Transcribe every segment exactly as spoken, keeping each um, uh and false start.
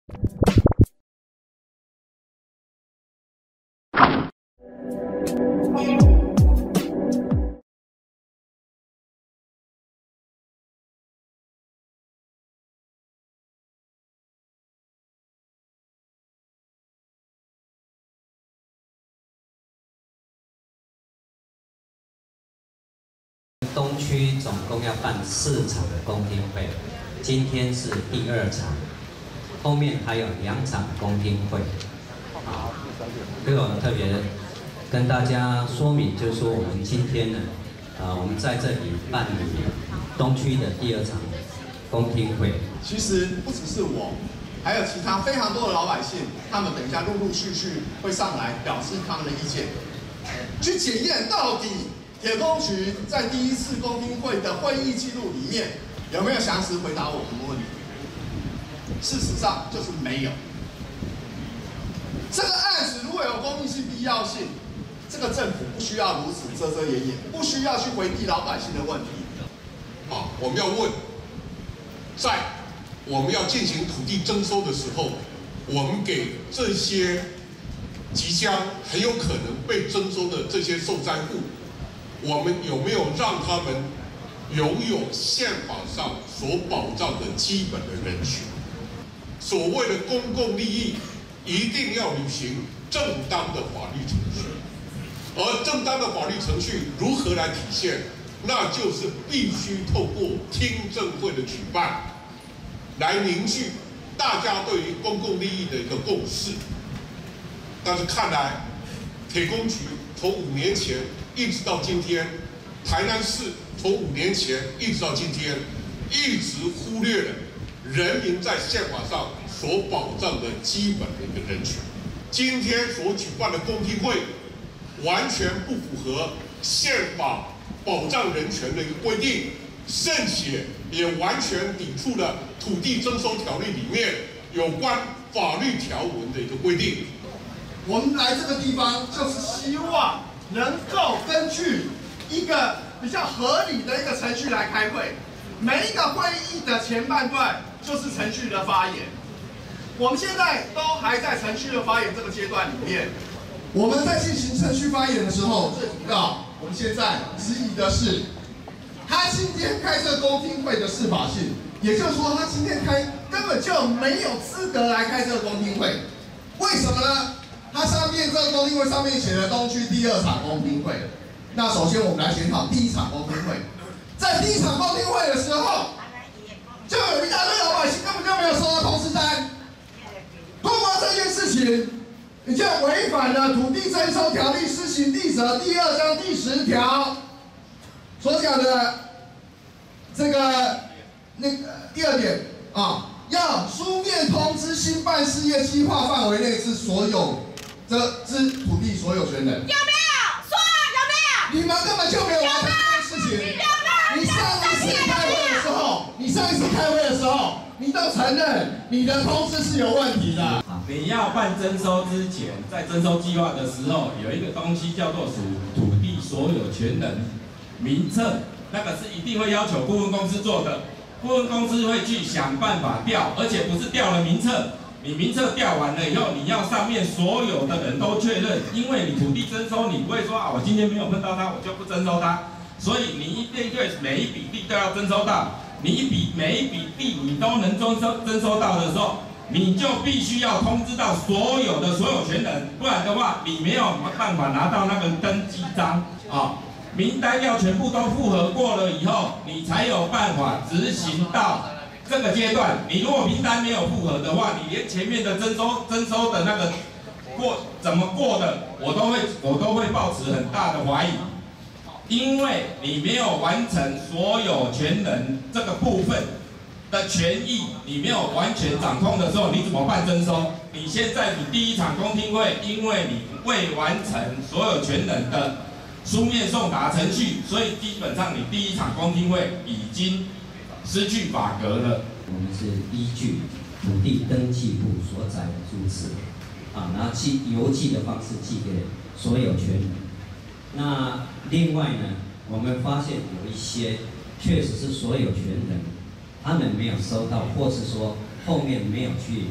东区总共要办四场的公听会，今天是第二场，后面还有两场公听会。好，所以我们特别跟大家说明，就是说我们今天呢，呃，我们在这里办理东区的第二场公听会。 其实不只是我，还有其他非常多的老百姓，他们等一下陆陆续续会上来表示他们的意见，去检验到底。 铁工局在第一次公听会的会议记录里面有没有详实回答我们的问题？事实上就是没有。这个案子如果有公益性必要性，这个政府不需要如此遮遮掩掩，不需要去回避老百姓的问题。 啊，我们要问，在我们要进行土地征收的时候，我们给这些即将很有可能被征收的这些受灾户。 我们有没有让他们拥有宪法上所保障的基本的人权？所谓的公共利益，一定要履行正当的法律程序。而正当的法律程序如何来体现？那就是必须透过听证会的举办，来凝聚大家对于公共利益的一个共识。但是看来，铁工局从五年前。 一直到今天，台南市从五年前一直到今天，一直忽略了人民在宪法上所保障的基本的一个人权。今天所举办的公听会，完全不符合宪法保障人权的一个规定，甚且也完全抵触了土地征收条例里面有关法律条文的一个规定。 我们来这个地方就是希望。 能够根据一个比较合理的一个程序来开会，每一个会议的前半段就是程序的发言。我们现在都还在程序的发言这个阶段里面。我们在进行程序发言的时候，最主要我们现在质疑的是，他今天开这公听会的适法性，也就是说，他今天开根本就没有资格来开这个公听会。为什么呢？ 它上面这个公听会上面写的东区第二场公听会，那首先我们来检讨第一场公听会，在第一场公听会的时候，就有一大堆老百姓根本就没有收到通知单，通过这件事情，你就违反了土地征收条例施行第则第二章第十条所讲的这个那个第二点啊，要书面通知新办事业计划范围内之所有。 这之土地所有权人有没有说有没有？ 你们根本就没有完成这件事情。你上一次开会的时候，你上一次开会的时候，你都承认你的通知是有问题的。 你要办征收之前，在征收计划的时候，有一个东西叫做属土地所有权人名册，那个是一定会要求顾问公司做的。顾问公司会去想办法调，而且不是调了名册。 你名册调完了以后，你要上面所有的人都确认，因为你土地征收，你不会说啊，我今天没有碰到他，我就不征收他。所以你一定对每一笔地都要征收到，你一笔每一笔地你都能征收征收到的时候，你就必须要通知到所有的所有权人，不然的话，你没有办法拿到那个登记章啊。名单要全部都复核过了以后，你才有办法执行到。 这个阶段，你如果名单没有符合的话，你连前面的征收征收的那个过怎么过的，我都会我都会抱持很大的怀疑，因为你没有完成所有权人这个部分的权益，你没有完全掌控的时候，你怎么办征收？你现在你第一场公听会，因为你未完成所有权人的书面送达程序，所以基本上你第一场公听会已经。 失去法格了。 我们是依据土地登记簿所载的注册，啊，然后寄邮寄的方式寄给所有权人。那另外呢，我们发现有一些确实是所有权人，他们没有收到，或是说后面没有去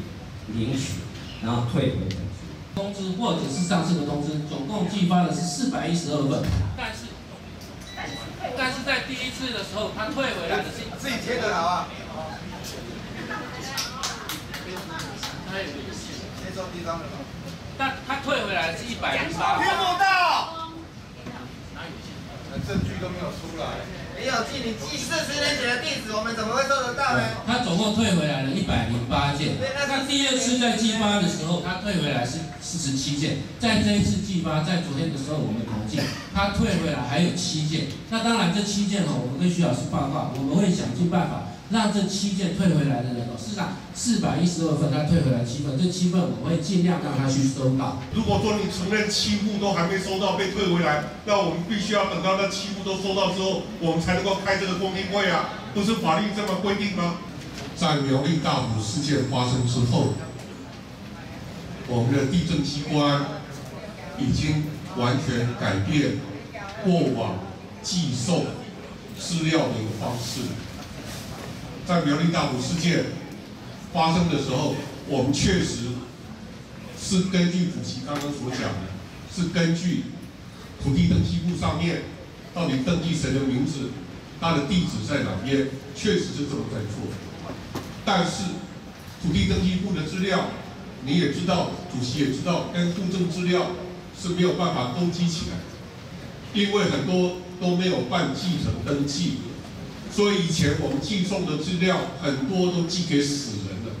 领取，然后退回程序。 通知或者是上次的通知，总共寄发的是四百一十二份。 但是，但是在第一次的时候，他退回来的是自己贴的好啊。接收第一张的。 但他退回来的是一百零八。 听不到。证据都没有出来。 没有寄，你寄四十年前的地址，我们怎么会收得到呢？ 他总共退回来了一百零八件。那第二次在寄发的时候，他退回来是四十七件。在这一次寄发，在昨天的时候我们统计，他退回来还有七件。那当然这七件哦，我们跟徐老师报告，我们会想尽办法让这七件退回来的人哦，事实上四百一十二份他退回来七份，这七份我们会尽量让他去收到。 如果说你承认七户都还没收到被退回来，那我们必须要等到那七户都收到之后，我们才能够开这个公听会啊，不是法律这么规定吗？在苗栗大埔事件发生之后，我们的地政机关已经完全改变过往寄送资料的一个方式。在苗栗大埔事件发生的时候，我们确实是根据主席刚刚所讲的，是根据土地登记簿上面到底登记谁的名字，他的地址在哪边，确实是这么在做。但是土地登记簿的资料，你也知道，主席也知道，跟户政资料是没有办法勾稽起来，因为很多都没有办继承登记。所以以前我们寄送的资料很多都寄给死人了，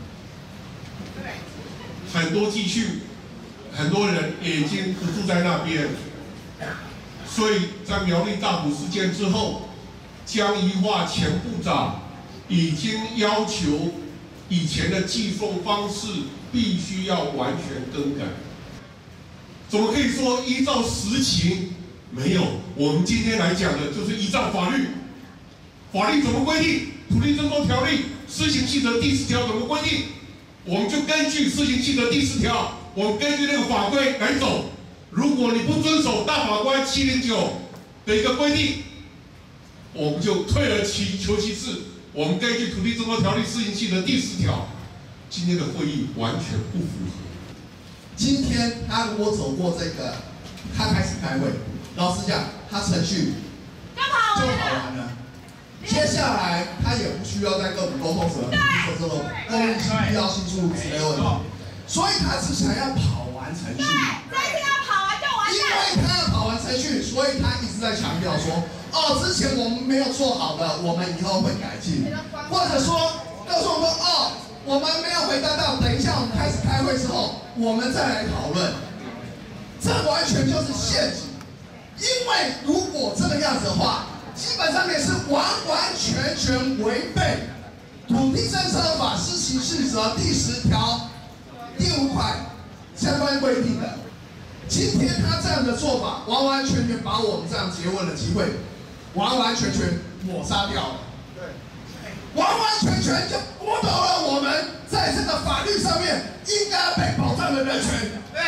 很多寄去，很多人已经不住在那边。所以在苗栗大埔事件之后，江宜桦前部长已经要求以前的寄送方式必须要完全更改。怎么可以说依照实情？没有，我们今天来讲的就是依照法律。法律怎么规定？土地征收条例施行细则第十条怎么规定？我们就根据施行细则第十条，我们根据那个法规来走。如果你不遵守大法官七零九的一个规定，我们就退而其求其次。我们根据土地征收条例施行细则第十条，今天的会议完全不符合。 今天他如果走过这个，他开始开会，老实讲，他程序就跑就完了。 跑完了。接下来他也不需要再跟我们沟通什么土地征收公益性、必要性诸如此类问题，所以他只想要跑完程序。 对，这次要跑完就完因了。 为他要跑完程序，所以他一直在强调说，哦，之前我们没有做好的，我们以后会改进，或者说告诉我们，哦，我们没有回答到，等一下我们开始开会之后，我们再来讨论。这完全就是陷阱，因为如果这个样子的话，基本上也是完完全全违背土地政策法施行细则第十条第五款相关规定的。今天他这样的做法，完完全全把我们这样诘问的机会，完完全全抹杀掉了。对，完完全全就剥夺了我们在这个法律上面应该被保障的人权。对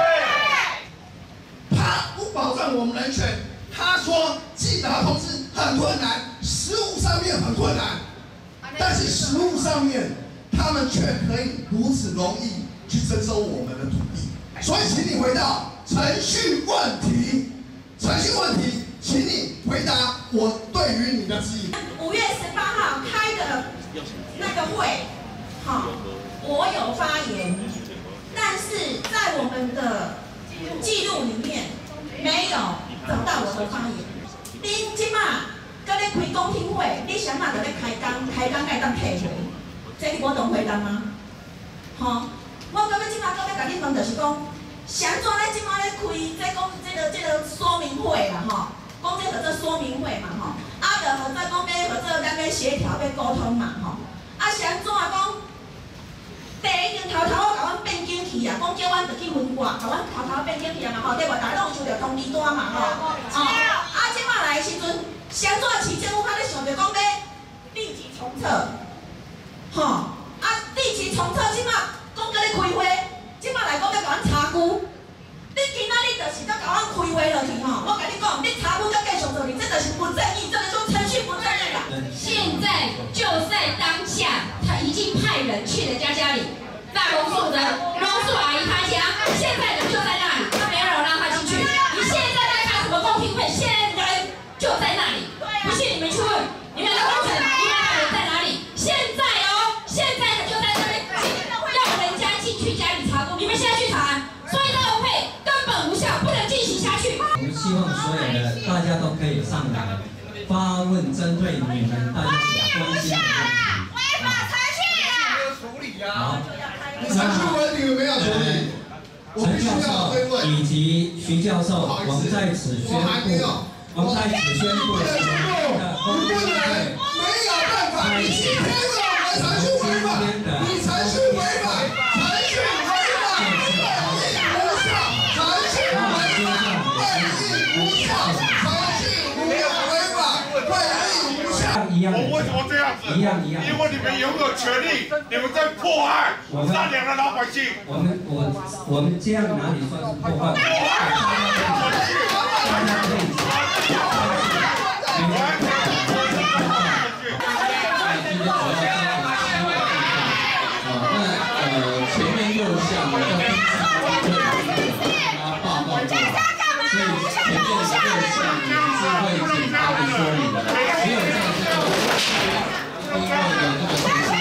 对，他不保障我们人权。他说寄达通知很困难，实务上面很困难，但是实务上面他们却可以如此容易去征收我们的土地。所以，请你回到程序问题，程序问题，请你回答我对于你的质疑。 五月十八号开的那个会，好、哦，我有发言，但是在我们的记录里面没有找到我的发言。恁即马搁咧开公听会，你想嘛在咧开工，开工该当退回，这你我懂回答吗？吼、哦，我搁要即马搁要甲你问，就是讲，谁怎咧即马咧开这讲这个这个说明会啦吼，讲这个做说明会嘛吼，啊，就合作讲要合作咱要协调要沟通嘛吼，啊，谁怎啊讲？第一件头头我甲阮变警去啊，讲叫阮着去分割，甲阮头头变警去啊嘛吼，对无？大家拢有收到通知单嘛吼，哦，啊，即马来的时阵，谁怎市政府较咧想着讲要立即重测，吼，啊，立即重测即马讲叫咧开会，即马来讲要甲阮查估，你今仔日就是要甲阮开会落去吼，我甲你讲，你查估再继续落去，这就是不正义，这个就程序不正义啦。 现在就在当下，他已经派人去了家家里，大公负责可以上来发问，针对你们大家所关心的问题。 违法程序啦！ 处理啊！ 好， 你程序问题有没有处理？我必须要追问。 以及徐教授，我们在此宣布，我们在此宣布， 不能，没有办法，你今天是我们程序违法，你程序违法，程序违法，会议无效，程序违法，会议无效，程序无违法，会议无效。 一样， 我为什么这样子？ 一样一样， 因为你们拥有权利，你们在迫害善良的老百姓。 我们我我们这样哪里算是破坏？大家可以。 前面六项我要他报告过，所以前面的六项也是会简单的说明的，只有在这个因为的那个程序。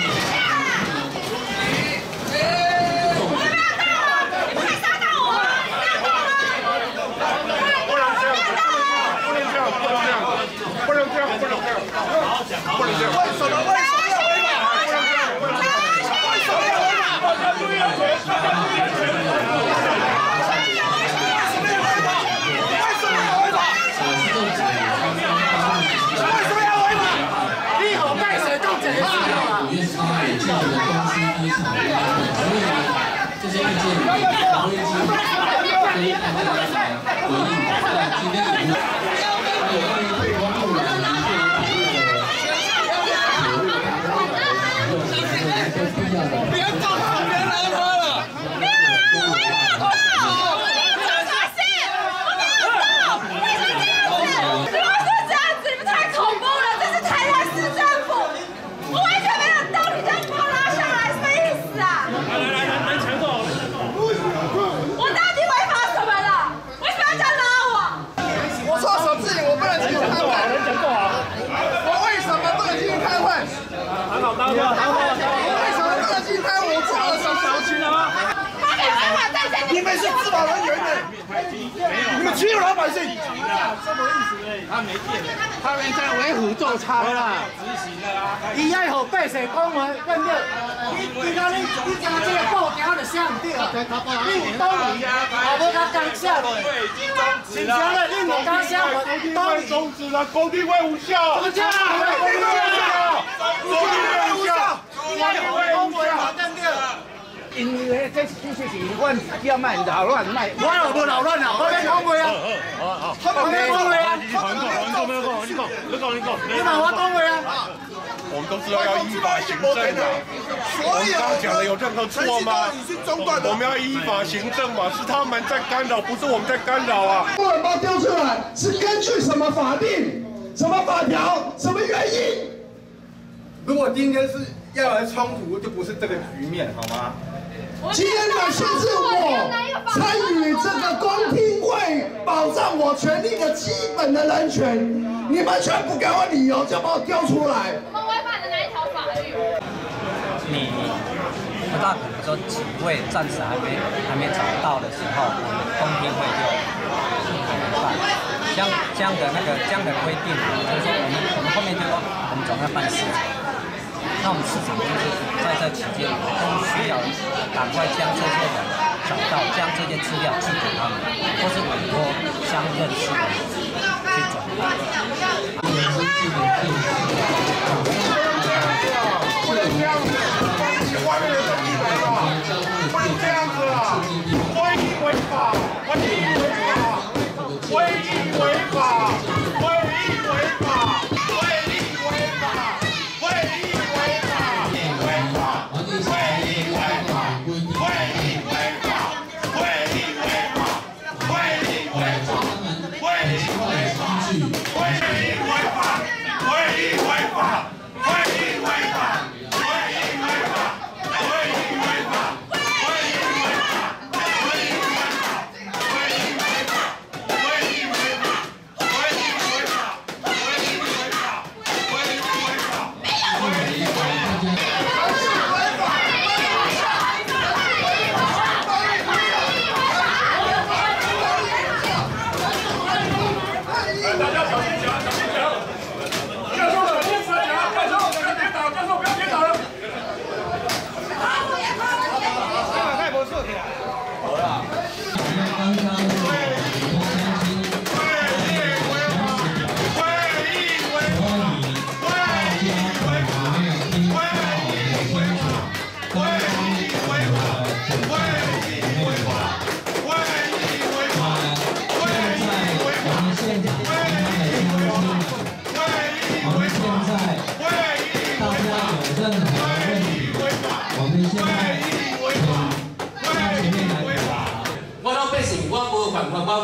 你们是自保人员的，你们欺负老百姓，什么意思嘞？他没电，他们在为虎作伥啦。伊爱互百姓讲话，对不对？你你讲你你讲这个报条就写唔对啊，你有道理啊，后尾甲讲写落，是啥嘞？你唔讲写落，道理终止了，公听会无效。无效，公听会无效，公听会无效，公听会无效，对不对？ 因为这其实是阮叫卖扰乱卖，我又无扰乱啊，我免讲话啊，我免讲话啊，你讲你讲，你讲你讲，你讲你讲，你问我讲话啊。 我们都知道要依法行政啊，我们刚刚讲的有任何错吗？我们要依法行政嘛，是他们在干扰，不是我们在干扰啊。 不能把它丢出来，是根据什么法定、什么法条、什么原因？ 如果今天是要来冲突，就不是这个局面，好吗？ 今天表现是我参与这个公听会，保障我权利的基本的人权，你们却不给我理由，就把我丢出来。 我们违反了哪一条法律？ 你不大可能说几位暂时还没还没找到的时候，我们公听会就不能办。这样这样的那个这样的规定，就是说我们我们后面就说我们总要办市场。 那我们市场就是在这期间，都需要赶快将这些人找到，将这些资料寄给他们，或是委托相认识的人去转达。不能这样子，外面的都进来了，不能这样子啊！会议违法，会议违法，会议违法，会议违法，会议违法。 会议违法！会议违法！会议违法！会议违法！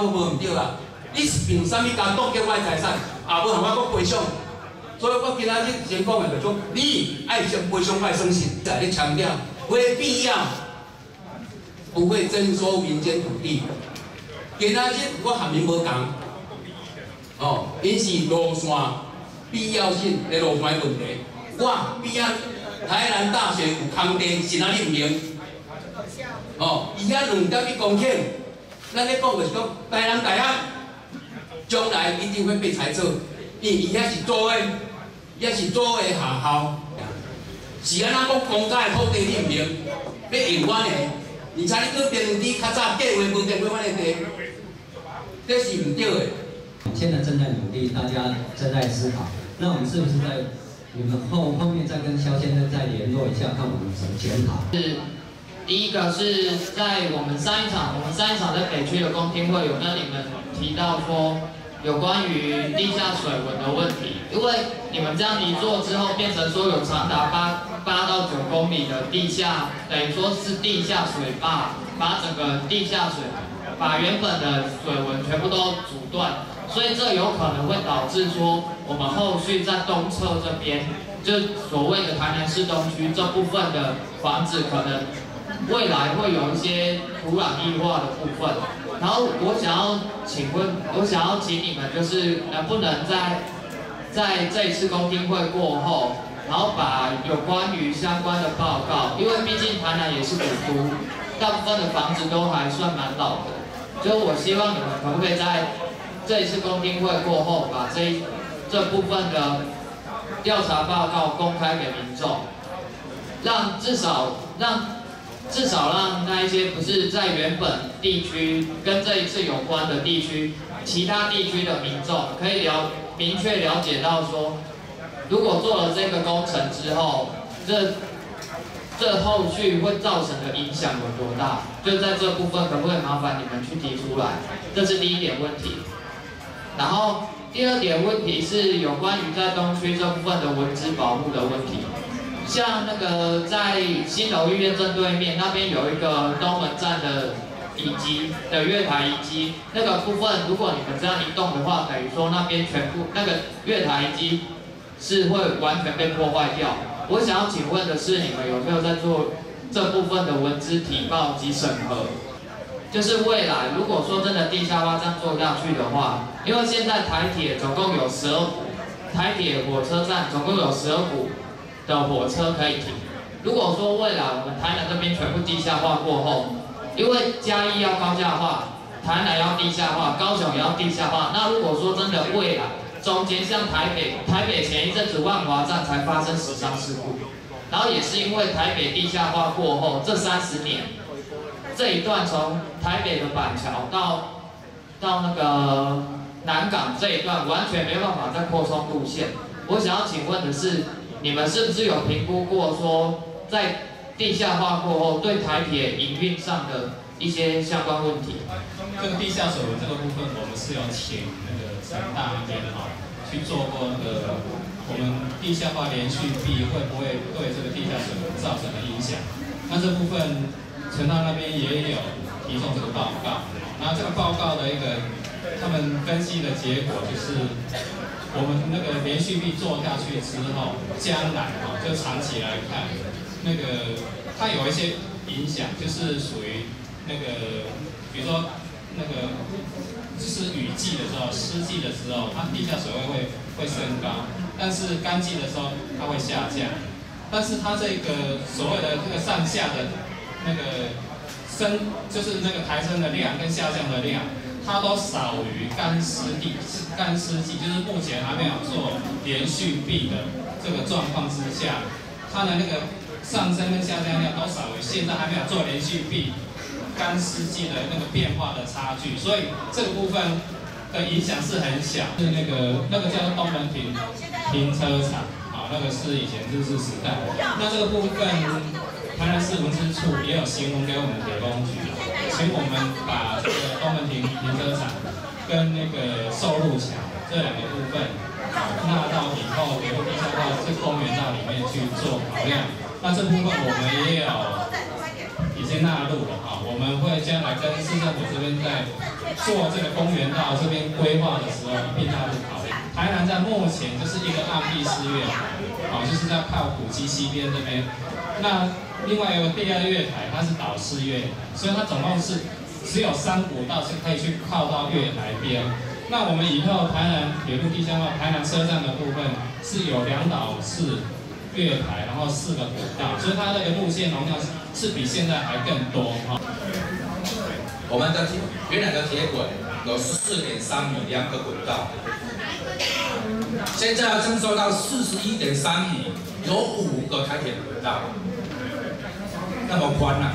我无唔对啦。你是凭啥物敢冻结我的财产？啊，要向我搁赔偿？所以我今仔日先讲的就种，你爱先赔偿爱损失，在咧强调，非必要不会征收民间土地。今仔日我含义无共，哦，因是路线必要性的路线问题。我边仔台南大学有空地，是哪里唔明？哦，伊遐两点一公顷，咱咧讲就是讲台南大学将来一定会被裁撤，因为伊遐是租的，伊遐是租的学校，是安怎讲公家的土地你唔明？要用阮的，而且你搁编你较早计划无定过阮的地，这是唔对的。 现在正在努力，大家正在思考，那我们是不是在你们后后面再跟肖先生再联络一下，看我们怎么检讨？ 是第一个是在我们上一场，我们上一场在北区的公听会有跟你们提到说，有关于地下水文的问题，因为你们这样一做之后，变成说有长达八八到九公里的地下，等于说是地下水坝，把整个地下水，把原本的水文全部都阻断。所以这有可能会导致说，我们后续在东侧这边，就所谓的台南市东区这部分的房子，可能未来会有一些土壤异化的部分。然后我想要请问，我想要请你们，就是能不能在在这一次公听会过后，然后把有关于相关的报告，因为毕竟台南也是古都，大部分的房子都还算蛮老的，所以我希望你们可不可以在这一次公听会过后，把这这部分的调查报告公开给民众，让至少让至少让那一些不是在原本地区跟这一次有关的地区，其他地区的民众可以了明确了解到说，如果做了这个工程之后，这这后续会造成的影响有多大？就在这部分，可不可以麻烦你们去提出来？这是第一点问题。然后第二点问题是有关于在东区这部分的文资保护的问题，像那个在新楼医院正对面那边有一个东门站的遗迹的月台遗迹，那个部分如果你们这样移动的话，等于说那边全部那个月台遗迹是会完全被破坏掉。我想要请问的是，你们有没有在做这部分的文资提报及审核？就是未来如果说真的地下化这样做下去的话，因为现在台铁总共有十二股，台铁火车站总共有十二股的火车可以停。如果说未来我们台南这边全部地下化过后，因为嘉义要高架化，台南要地下化，高雄也要地下化，那如果说真的未来中间像台北，台北前一阵子万华站才发生死伤事故，然后也是因为台北地下化过后，这三十年。这一段从台北的板桥到到那个南港这一段完全没办法再扩充路线。我想要请问的是，你们是不是有评估过说，在地下化过后对台铁营运上的一些相关问题？ 这个地下水文这个部分，我们是有请那个成大那边哈去做过那个我们地下化连续壁会不会对这个地下水文造成的影响？那这部分。成大那边也有提供这个报告，然后这个报告的一个他们分析的结果就是，我们那个连续壁做下去之后，将来哈就长期来看，那个它有一些影响，就是属于那个，比如说那个就是雨季的时候、湿季的时候，它地下水位会会升高，但是干季的时候它会下降，但是它这个所谓的这个上下的。那个升就是那个抬升的量跟下降的量，它都少于干湿地、干湿季，就是目前还没有做连续壁的这个状况之下，它的那个上升跟下降量都少于现在还没有做连续壁干湿季的那个变化的差距，所以这个部分的影响是很小。是那个那个叫做东门停停车场，啊，那个是以前日治时代，那这个部分。台南市文资处也有询问给我们铁工局，请我们把这个东门停停车场跟那个寿路桥这两个部分纳到以后，给地下化这公园道里面去做考量。那这部分我们也有已经接纳入了哈，我们会将来跟市政府这边在做这个公园道这边规划的时候一并纳入考虑。台南在目前就是一个岸壁式月台，哦，就是在靠古迹西边这边。那另外有个第二月台，它是岛式月台，所以它总共是只有三股道是可以去靠到月台边。那我们以后台南铁路地下化台南车站的部分是有两岛式月台，然后四个轨道，所以它这个路线容量是是比现在还更多哈。 我们的铁原来的铁轨有十四点三米两个轨道，现在要增收到四十一点三米，有五个台铁轨道，那么宽啊！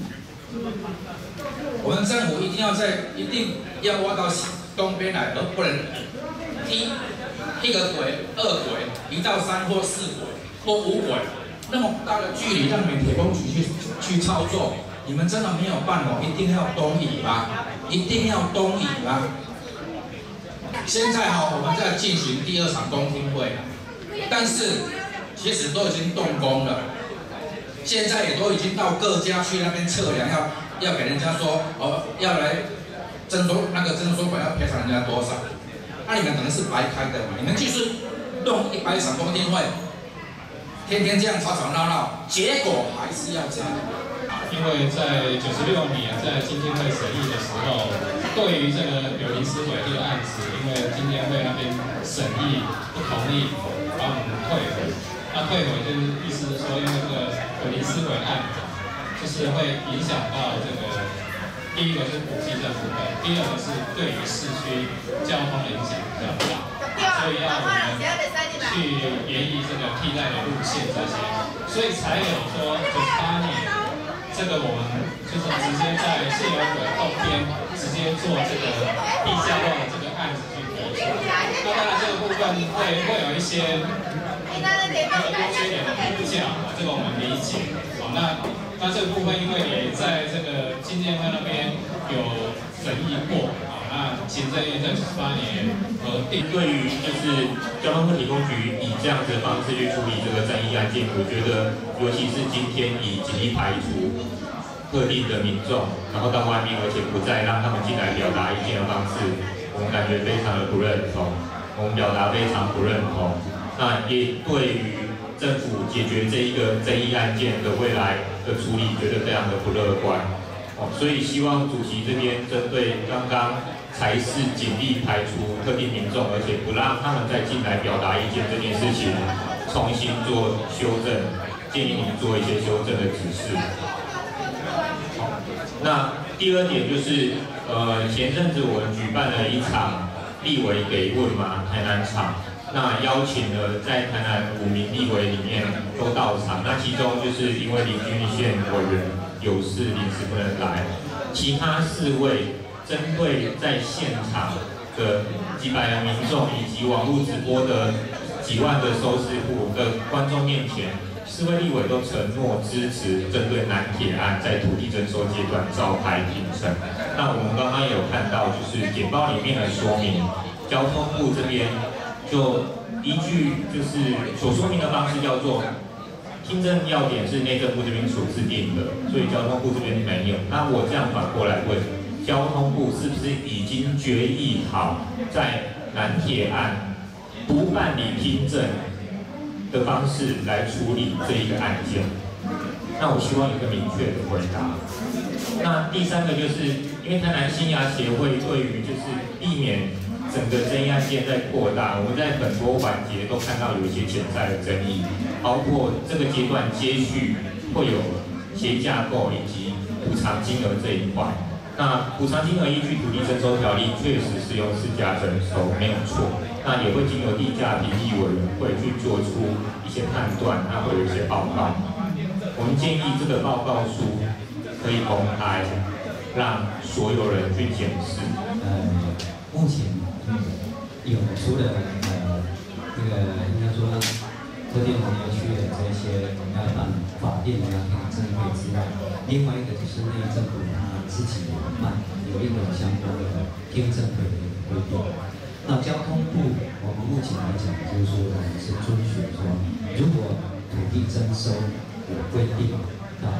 我们政府一定要在一定要挖到东边来，而不能一一个轨、二轨移到三或四轨或五轨，那么大的距离让你们铁工局去去操作，你们真的没有办法，一定要东移吗？一定要东移吗？现在哈、哦，我们在进行第二场公听会，但是其实都已经动工了，现在也都已经到各家去那边测量，要要给人家说哦，要来征收那个征收款要赔偿人家多少？那、啊、你们可能是白开的嘛？你们就是弄一百场公听会，天天这样吵吵闹闹，结果还是要这样。 因为在九十六年在经监会审议的时候，对于这个柳林思轨这个案子，因为经监会那边审议不同意，把我们退回。那退回就是意思是说，因为这个柳林思轨案，就是会影响到这个第一个是古迹这部分，第二个是对于市区交通影响比较大，所以要我们去研议这个替代的路线这些，所以才有说九十八年。这个我们就是直接在现有轨后边直接做这个地下化的这个案子去提出。那当然这个部分会会有一些那个多缺点的比较，这个我们理解。好，那那这个部分因为也在这个经监会那边有审议过，好，那行政院在九十八年核定。 对于就是交通问题公局以这样子的方式去处理这个争议案件，我觉得尤其是今天以极力排除特定的民众，然后到外面，而且不再让他们进来表达意见的方式，我们感觉非常的不认同，我们表达非常不认同。那也对于政府解决这一个争议案件的未来的处理，觉得非常的不乐观。哦，所以希望主席这边针对刚刚才是尽力排除特定民众，而且不让他们再进来表达意见这件事情，重新做修正，建议你们做一些修正的指示。那第二点就是，呃，前阵子我们举办了一场立委给问嘛，台南场，那邀请了在台南五名立委里面都到场，那其中就是因为林君宪委员有事临时不能来，其他四位针对在现场的几百人民众以及网络直播的几万个收视户的观众面前。四位立委都承诺支持针对南铁案在土地征收阶段召开评审。那我们刚刚也有看到，就是简报里面的说明，交通部这边就依据就是所说明的方式叫做听证要点是内政部这边所制定的，所以交通部这边没有。那我这样反过来问，交通部是不是已经决议好在南铁案不办理听证的方式来处理这一个案件？那我希望有个明确的回答。那第三个就是因为台南新牙协会对于就是避免整个争议案件在扩大，我们在很多环节都看到有一些潜在的争议，包括这个阶段接续会有协架构以及补偿金额这一块。那补偿金额依据土地征收条例确实是用市价征收，没有错。那也会经由地价评议委员会去做出一些判断，那会有一些报告。我们建议这个报告书可以公开，让所有人去检视。 呃，目前有除了呃这个应该说特定农业区的这些我们要办法定的要听证会之外，另外一个就是内政部它自己有办有一个相关的听证会的规定。那交通部，我们目前来讲，就是说我们是遵循说，如果土地征收有规定啊，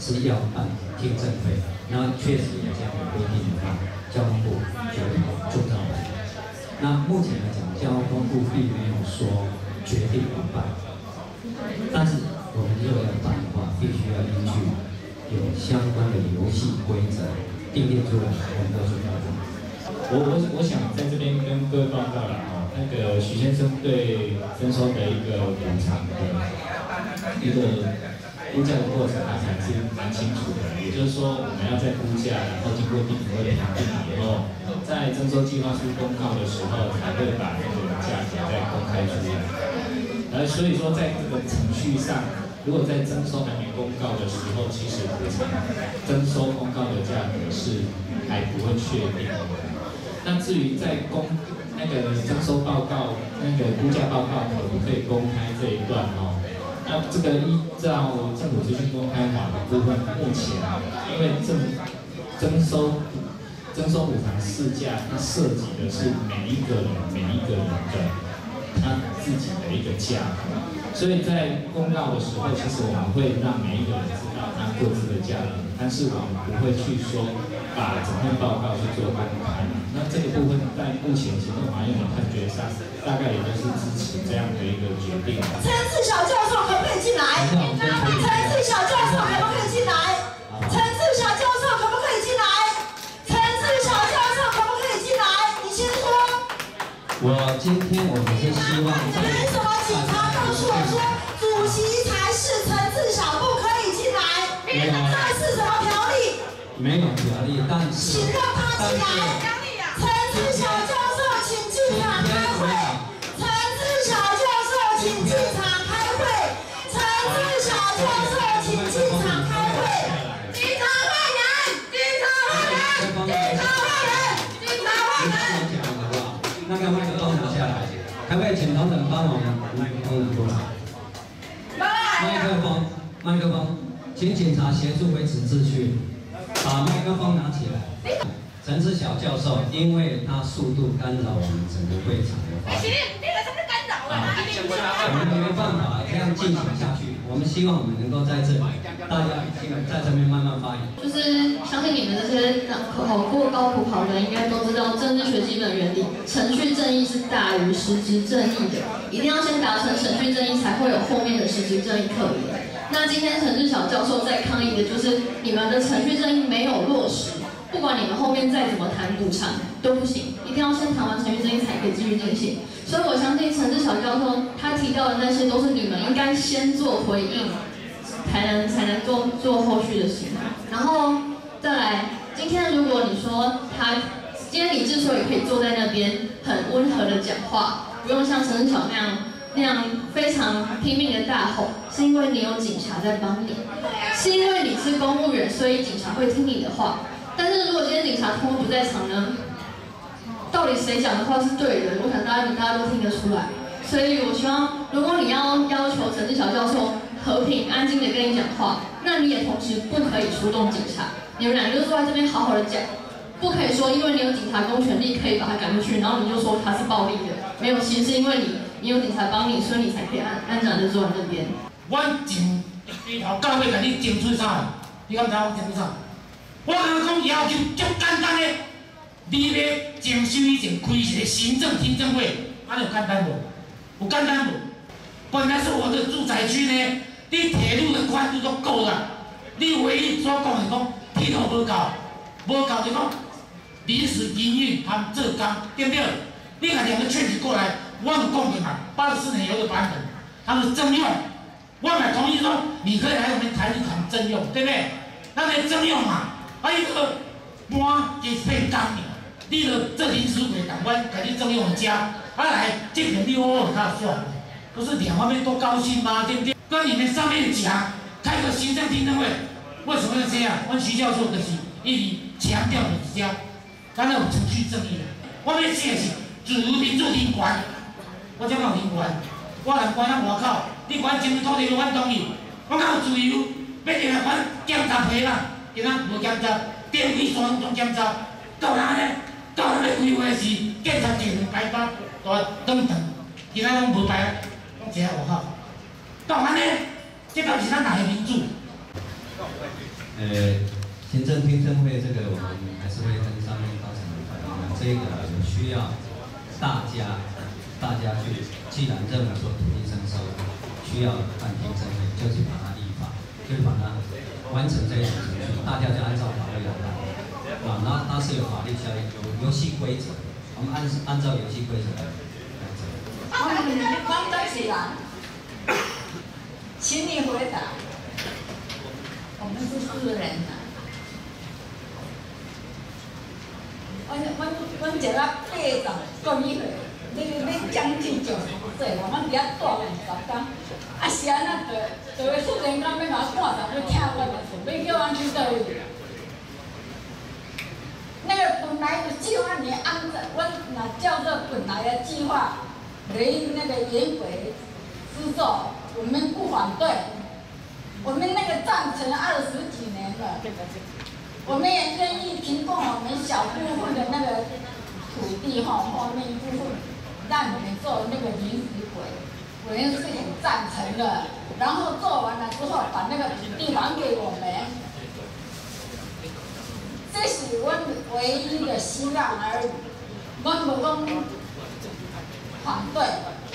是要办听证会，然后确实有这样的规定的话，交通部就就照办。那目前来讲，交通部并没有说决定不办，但是我们如果要办的话，必须要依据有相关的游戏规则订定出来，我们都去办。 我我我想在这边跟各位报告了哦，那个许先生对征收的一个补偿的一个估价的过程，他还是蛮清楚的。也就是说，我们要在估价，然后经过地评会评定以后，在征收计划书公告的时候，才会把那个价格再公开出来。而所以说，在这个程序上，如果在征收还没公告的时候，其实补偿征收公告的价格是还不会确定的。那至于在公那个征收报告、那个估价报告可不可以公开这一段哦？那这个依照政府资讯公开法的部分，目前因为政征收征收补偿市价，它涉及的是每一个人每一个人的他自己的一个价格，所以在公告的时候，其实我们会让每一个人知道他各自的价格，但是我们不会去说把整份报告去做公开。那这个部分在目前行政法院的判决上，大概也都是支持这样的一个决定。 陈志小教授可不可以进来？陈志小教授可不可以进来？陈志小教授可不可以进来？陈志小教授可不可以进来？你先说。 我今天我们是希望在。 凭什么警察告诉我说主席才是陈志小不可以进来？这是什么条例？ 没有条例，但是。 请让他进来。陈志小教授，请进场开会。陈志小教授，请进场开会。陈志小教授，请进场开会。警察坏人！警察坏人！警察坏人！警察坏人！ 好不好？那个麦克风拿下来，可不可以请同仁帮我们麦克风拿过来？麦克风，麦克风，请警察协助维持秩序，把麦克风拿起来。陈志小教授，因为他速度干扰我们整个会场的发展，我们没办法这样进行下去。我们希望我们能够在这里，大家在这边慢慢发言。 就是相信你们这些考过高普考的，应该都知道政治学基本原理，程序正义是大于实质正义的，一定要先达成程序正义，才会有后面的实质正义可言。那今天陈志小教授在抗议的就是你们的程序正义没有落实。不管你们后面再怎么谈补偿都不行，一定要先谈完程序正义才可以继续进行。所以我相信陈志小教授他提到的那些都是你们应该先做回应，才能才能做做后续的行为。然后再来，今天如果你说他今天你之所以可以坐在那边很温和的讲话，不用像陈志小那样那样非常拼命的大吼，是因为你有警察在帮你，是因为你是公务员，所以警察会听你的话。但是如果今天警察通通不在场呢？到底谁讲的话是对的？我想大家大家都听得出来。所以我希望，如果你要要求陈志小教授和平安静的跟你讲话，那你也同时不可以出动警察。你们两个就坐在这边好好的讲，不可以说因为你有警察公权力可以把他赶出去，然后你就说他是暴力的。没有，其实是因为你你有警察帮你，所以你才可以安安然的坐在那边。 我从低头到尾甲你争取啥？你敢知我争取啥？我甲你讲要求足简单的，你要征收以前开一个行政听证会，安尼有简单无？有简单无？本来是我的住宅区呢，你铁路的宽度都够了，你唯一所讲的讲铁路无够，无够就讲临时营运含这工，对不对？你把两个劝举过来，我有讲过嘛，八十四年有个版本，他们征用，我也同意说你可以来我们谈一谈征用，对不对？那来征用嘛。啊！伊个搬加配工尔，你著做临时会，但阮甲你征用的家，啊来这边你好好他算，不是两方面都高兴吗？对不对？跟你们上面讲，开个行政听证会，为什么要这样？阮徐教授就是一直强调你家，咱有程序正义的。我要写的是自由民主人权，我怎有人权？我人关在外口，你管争取土地，阮同意，我敢有自由，要定来管检查批啦。今仔无检查，电梯山总检查，到哪呢？到哪要规划时，检查一两排把大转转，今仔拢无排，拢坐喺外口。到哪呢？这到是咱哪个民主？ 呃，行政听证会这个我们还是会跟上面高层反映的，这个有需要大家大家去，既然认为说土地征收需要办听证会，就去把它立法，就把它完成这一种程序，大家就按照法律来办。啊，那它是有法律效应，有游戏规则，我们按按照游戏规则来来走。 汪德喜啦，请你回答。我们是私人的。我我我一个八十个米岁，你你将近九十岁了，我伫遐住二十天，啊是安那着，就会突然间要甲我赶上去听我的事，要叫我去倒位？那个本来的计划，你按照我那叫做本来的计划，为那个原轨制作，我们不反对。我们那个赞成二十几年了，我们也愿意提供我们小部分的那个土地哈，后面一部分让你们做那个临时轨，我们是很赞成的。然后做完了之后，把那个土地还给我们，这是我唯一的希望而已。我不讲反对，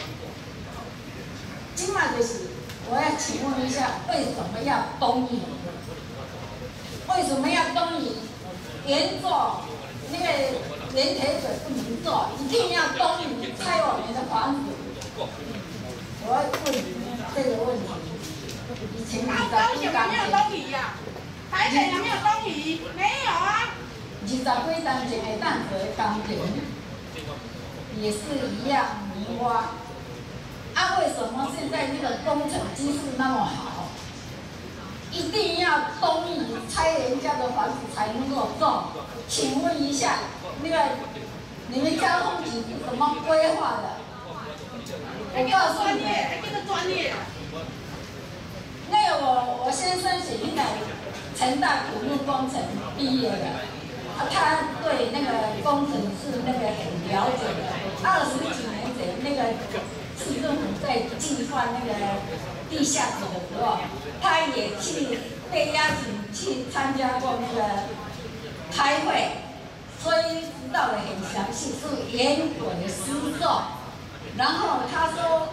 今嘛就是。我要请问一下，为什么要东移？为什么要东移？原做那个原铁水不能做，一定要东移拆我们的房子。我要问你这个问题，请你在不敢没有东移呀？台北有没有东移？没有啊。二十几单前的淡水工程也是一样泥洼。啊，为什么现在那个工程技术那么好？一定要东移拆人家的房子才能够种？请问一下，那个你们交通局是怎么规划的？我告诉你，这个专业。那个我我先生是那个成大土木工程毕业的，啊，他对那个工程是那个很了解的。二十几年前那个。市政府在计划那个地下水的时候，他也去被邀请去参加过那个开会，所以知道的很详细，是原轨施作。然后他说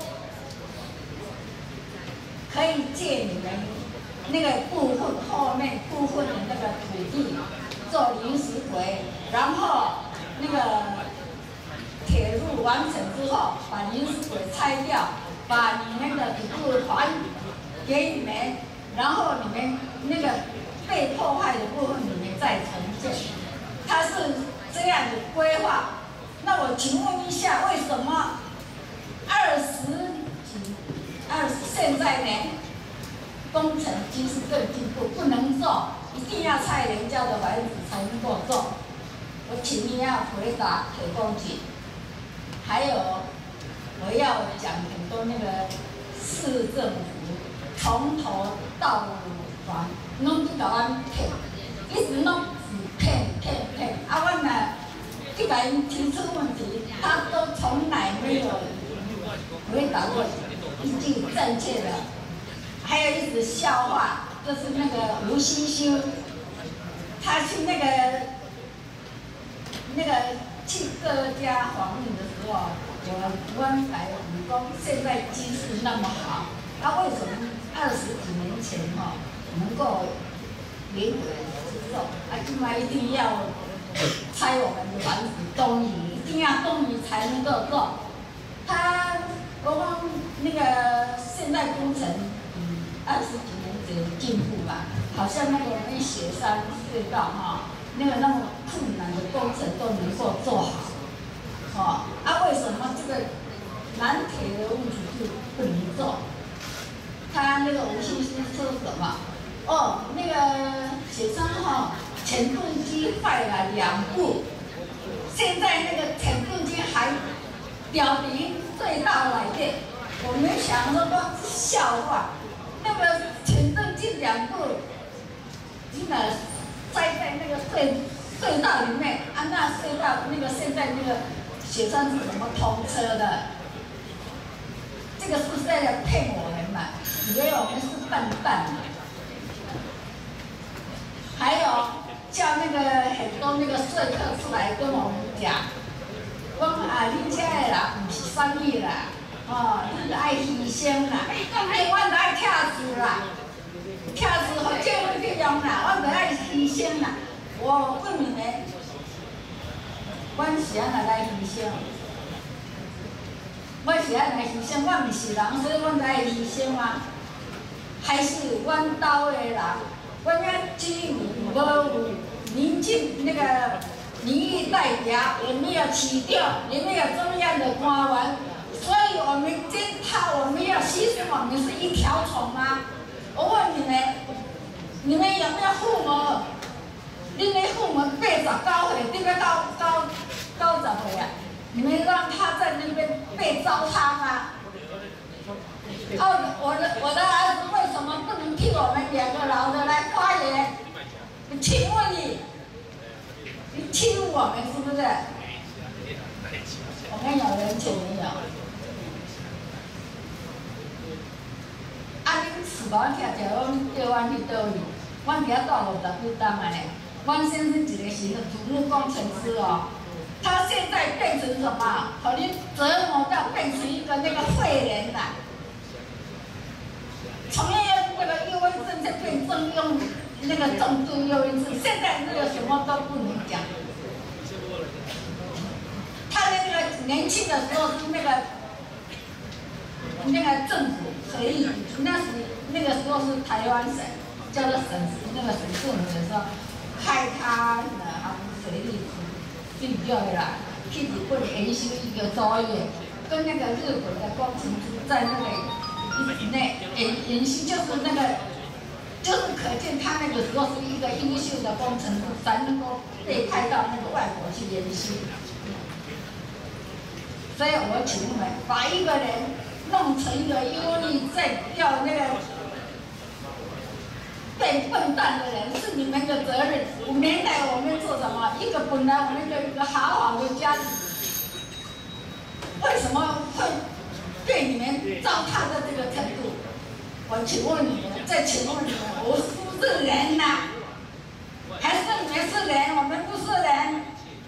可以借你们那个部分后面部分的那个土地做临时轨，然后那个。铁路完成之后，把临时轨拆掉，把你们的土地还给你们，然后你们那个被破坏的部分你们再重建。它是这样的规划。那我请问一下，为什么二十几、二现在呢？工程技术更进步，不能做，一定要拆人家的房子才能够做。我请你要回答铁工局。还有，我要讲很多那个市政府从头到尾拢去甲阮骗，一直拢是骗骗骗。啊，阮呢去甲因提出问题，他都从来没有回答过一句正确的。还有一直笑话，就是那个吴欣修，他去那个那个。去各家访问的时候，我问来武功现在技术那么好，他为什么二十几年前哈能够原轨施作，啊，今嘛一定要拆我们的房子东移，一定要东移才能够做。他我讲那个现代工程比二十几年前进步吧，好像那个那雪山隧道哈。那个那么困难的工程都能够做好，哦，啊，为什么这个南铁的问题就不能做？他那个吴先生说什么？哦，那个雪山哈，前盾机坏了两部，现在那个前盾机还掉离隧道来的，我们想说都是笑话，那个前盾机两部，真的。塞在那个隧隧道里面，啊，那隧道那个现在那个雪山是怎么通车的？这个是在骗我们嘛？以为我们是笨蛋嘛？ 还有叫那个很多那个说客出来跟我们讲，讲啊，恁遮的人唔是啥物啦，哦，你爱牺牲啦，哎，我就爱跳字啦，跳字互政府去用啦，我就爱牺牲啦。我问你们，阮是安怎来牺牲？我是安来牺牲，我毋是人，所以阮才会牺牲吗？还是阮兜的人，阮遐居民无有民进那个民意代表，也没有起调，也没有中央的官员，所以我们检讨，我们要牺牲，我们是一条虫吗？我问你们，你们有没有父母？恁的父母八十九岁，顶个九九九十岁啊？你们让他在那边被糟蹋吗？哦，我的我的儿子为什么不能替我们两个老的来发言？请问你，你欺负我们是不是？我们有人情没有？啊，恁是无听着阮叫阮去倒去？阮伫遐住五十几档啊咧。阮先生一个是个土木工程师哦。他现在变成什么？把你折磨到变成一个那个废人了。从那那个忧郁症就变重用那个重度忧郁症，现在那个什么都不能讲。他的那个年轻的时候是那个那个政府可以，那时那个时候是台湾省叫做省那个省政府的时候，开他的啊水利局。最主要的啦，去日本研修一个作业，跟那个日本的工程师在那个那研研修，就是那个，就是可见他那个时候是一个优秀的工程师，才能够被派到那个外国去研修。所以我请你们把一个人弄成一个忧郁症，要那个变笨蛋的人是你们的责任。五年来我们做什么？一个本来我们有一个好好的家庭，为什么会被你们糟蹋到这个程度？我请问你们，再请问你们，我是不是人呐、啊？还是你们是人，我们不是人？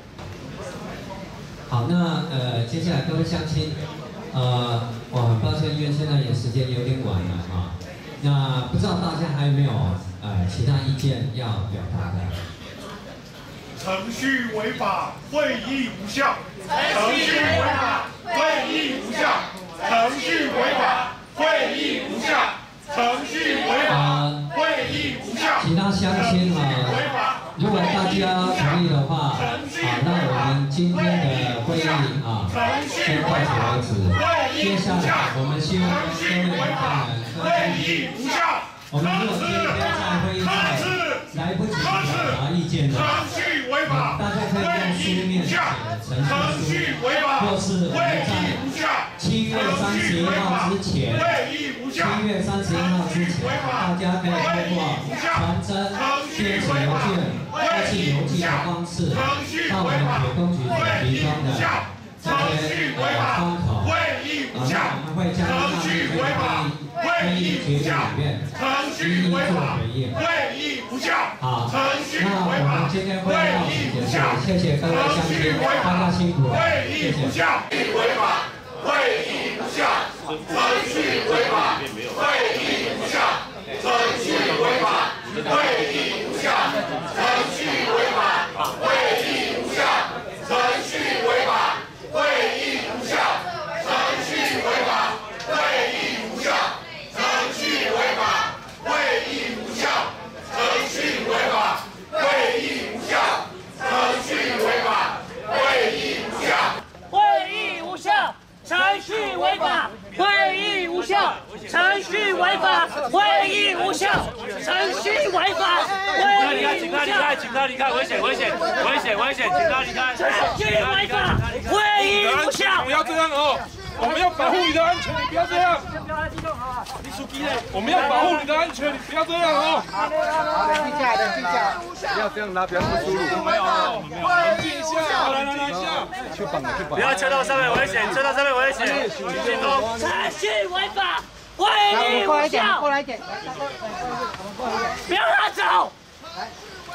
好，那呃，接下来各位乡亲，呃，我很抱歉，因为现在也时间有点晚了啊。那不知道大家还有没有呃其他意见要表达的？ 程序违法，会议无效。程序违法，会议无效。程序违法，会议无效。程序违法，会议无效。 其他乡亲啊，如果大家同意的话，好，那我们今天的会议啊，先到此为止。接下来我们希望各位领导人。会议无效。我们如果今天在会议上来不及表达意见的，大家可以用书面写的陈述书，或是我们在七月三十一号之前，七月三十一号之前，大家可以通过传真、电子邮件或是邮寄的方式，到我们铁工局所提供的这些呃窗口，啊，那我们会将它纳入会议。会议决议里面一一做回应。好，那我们今天会议到此结束，谢谢各位乡亲，大家辛苦了，谢谢。违法，会议无效，程序违法，会议无效，程序违法，会议无效，程序违法，会议无效，程序违法，会议无效，程序违法，会议无效。程序违法，会议无效。程序违法，会议无效。程序违法，会议无效。会议无效。程序违法，会议无效。程序违法，会议无效。程序违法，会议无效。请他离开，请他离开，危险，危险，危险，危险，请他离开。程序违法，会议无效。不要这样哦。我们要保护你的安全，你不要这样。先不要太激动啊！你属鸡嘞。我们要保护你的安全，你不要这样哦。冷静下，冷静下，不要这样拉，不要那么粗鲁。没有，没有。冷静一下，来来来下。去绑了，去绑。不要车道上面危险，车道上面危险。进攻。程序违法，会议无效。过来一点，过来一点。不要拉走。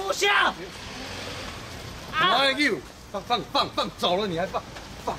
录像。 哪有？放放放放走了，你还放放？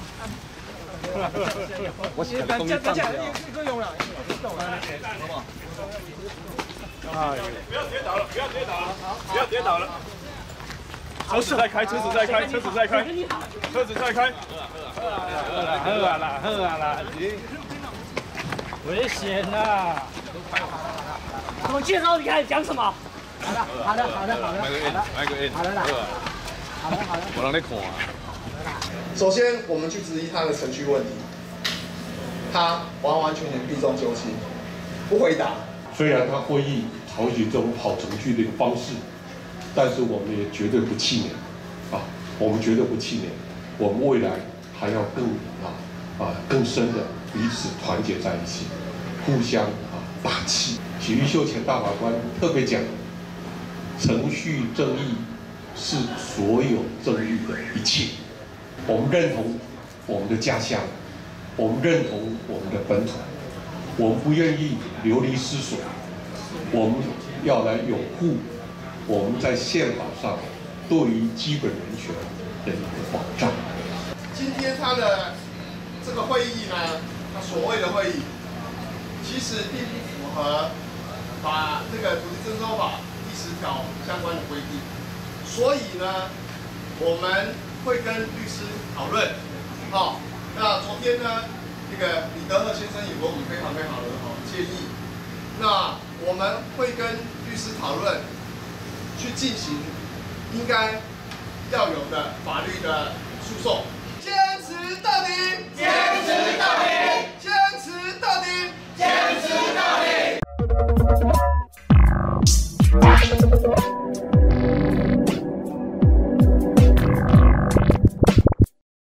我写的东西放掉。一个用了，好不好？哎，不要跌倒了，不要跌倒了，不要跌倒了。车子在开，车子在开，车子在开，车子在开。喝啊喝啊啦，喝啊啦，危险呐！ 怎么介绍你开始讲什么？好的，好的，好的，好的， 买个 N， 买个 N， 好的啦，好的，好的。 我让你看啊。 首先，我们去质疑他的程序问题，他完完全全避重就轻，不回答。 虽然他会议采取这种跑程序的一个方式，但是我们也绝对不气馁，啊，我们绝对不气馁，我们未来还要更啊啊更深的彼此团结在一起，互相啊打气。许玉秀前大法官特别讲，程序正义是所有正义的一切。我们认同我们的家乡，我们认同我们的本土，我们不愿意流离失所，我们要来拥护我们在宪法上对于基本人权的一个保障。 今天他的这个会议呢，他所谓的会议，其实并不符合把这个土地征收法第十条相关的规定，所以呢，我们会跟律师讨论。好、哦，那昨天呢，那个李德赫先生有给我们非常非常的好建议，那我们会跟律师讨论，去进行应该要有的法律的诉讼，坚持到底，坚持到底。